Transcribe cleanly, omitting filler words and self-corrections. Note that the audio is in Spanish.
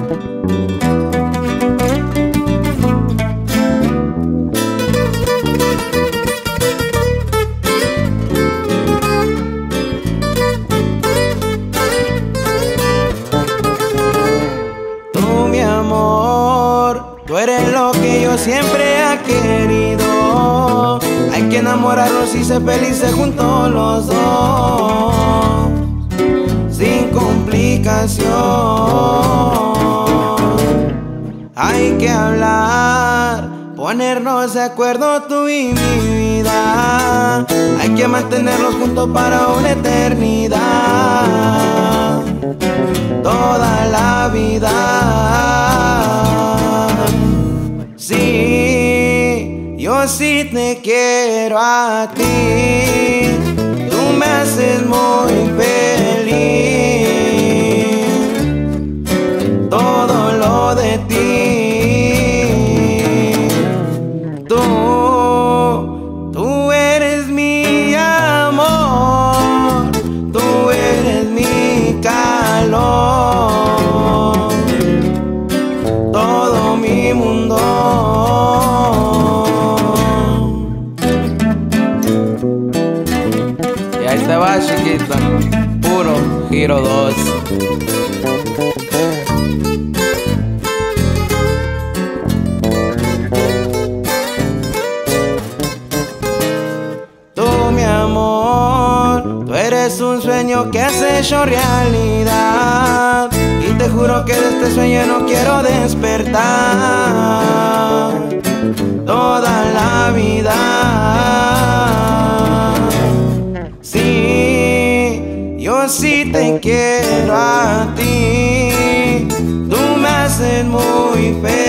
Tú eres lo que yo siempre he querido. Hay que enamorarnos y ser felices juntos los dos, sin complicación. Hay que hablar, ponernos de acuerdo tú y mi vida. Hay que mantenernos juntos para una eternidad, toda la vida. Sí, yo sí te quiero a ti, tú me haces muy feliz, todo lo de ti. Tú eres mi amor, tú eres mi calor, todo mi mundo. Y ahí te va, chiquita, puro Giro 2. Tú, mi amor, tú eres un sueño que has hecho realidad, y te juro que de este sueño no quiero despertar toda la vida. Sí, yo sí te quiero a ti, tú me haces muy feliz,